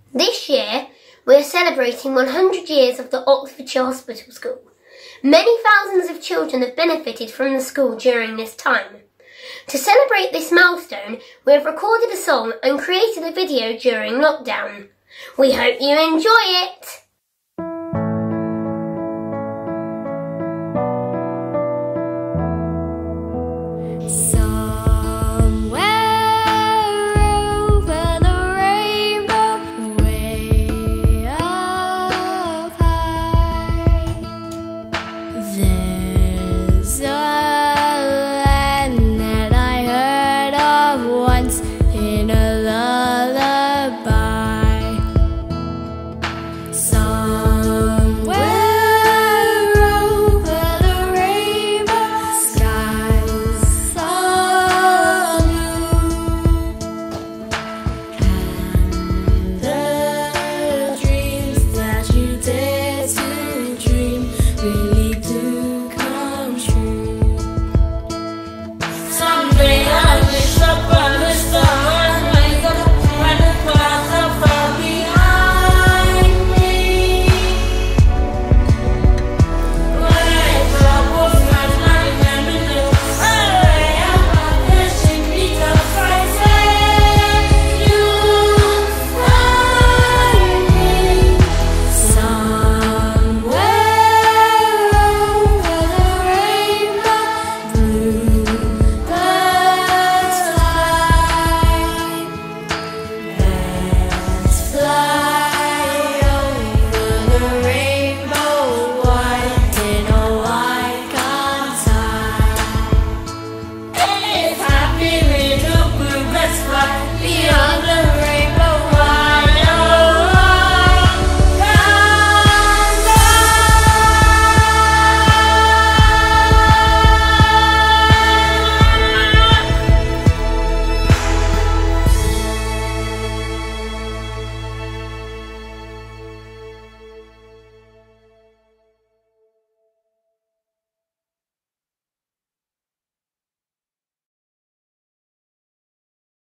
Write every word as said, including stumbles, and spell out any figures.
This year, we are celebrating one hundred years of the Oxfordshire Hospital School. Many thousands of children have benefited from the school during this time. To celebrate this milestone, we have recorded a song and created a video during lockdown. We hope you enjoy it!